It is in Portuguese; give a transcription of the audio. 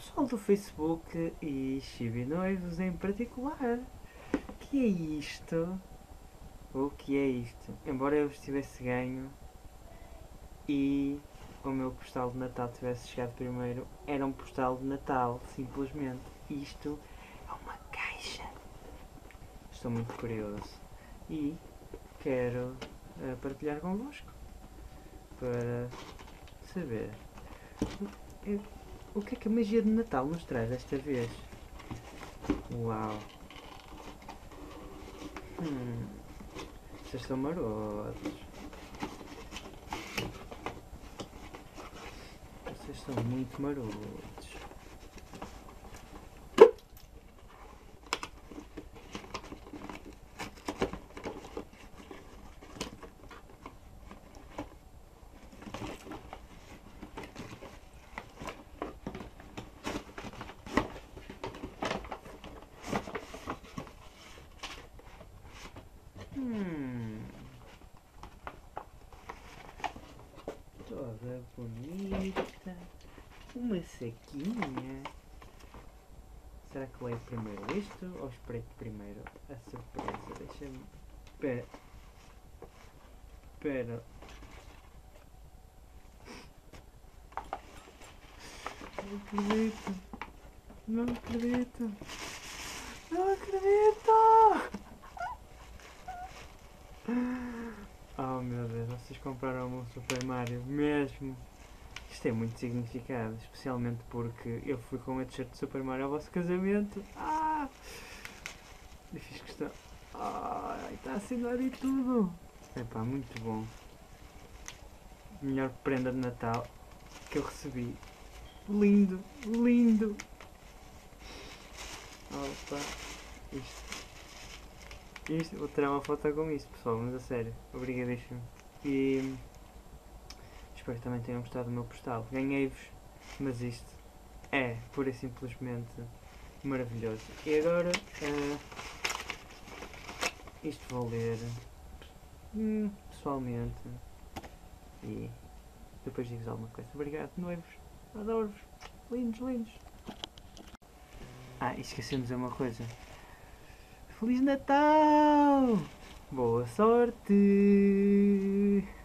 Pessoal do Facebook e Chibi Noivos em particular. O que é isto? O que é isto? Embora eu estivesse ganho e o meu postal de Natal tivesse chegado primeiro, era um postal de Natal, simplesmente. Isto é uma caixa. Estou muito curioso e quero partilhar convosco para saber o que é que a magia de Natal nos traz desta vez. Uau! Vocês são marotos. Vocês são muito marotos. Toda bonita. Uma saquinha. Será que leio primeiro isto ou espreito primeiro a surpresa? Deixa-me. Espera. Não acredito. Não acredito. Não acredito! Oh meu Deus, vocês compraram um Super Mario mesmo. Isto tem muito significado, especialmente porque eu fui com a t-shirt de Super Mario ao vosso casamento. E fiz questão. Está assinado e tudo. Epá, muito bom. Melhor prenda de Natal que eu recebi. Lindo, lindo. Opa, isto, vou tirar uma foto com isto, pessoal, mas a sério, obrigadíssimo. E espero que também tenham gostado do meu postal. Ganhei-vos, mas isto é pura e simplesmente maravilhoso. E agora, isto vou ler pessoalmente e depois digo-vos alguma coisa. Obrigado, noivos, adoro-vos, lindos, lindos. E esqueci-me de dizer uma coisa. Feliz Natal! Boa sorte!